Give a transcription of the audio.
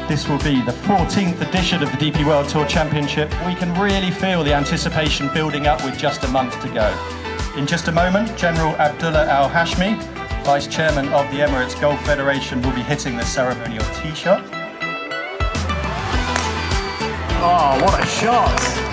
This will be the 14th edition of the DP World Tour Championship. We can really feel the anticipation building up with just a month to go. In just a moment, General Abdullah Al Hashmi, Vice Chairman of the Emirates Golf Federation, will be hitting the ceremonial tee shot. Oh, what a shot!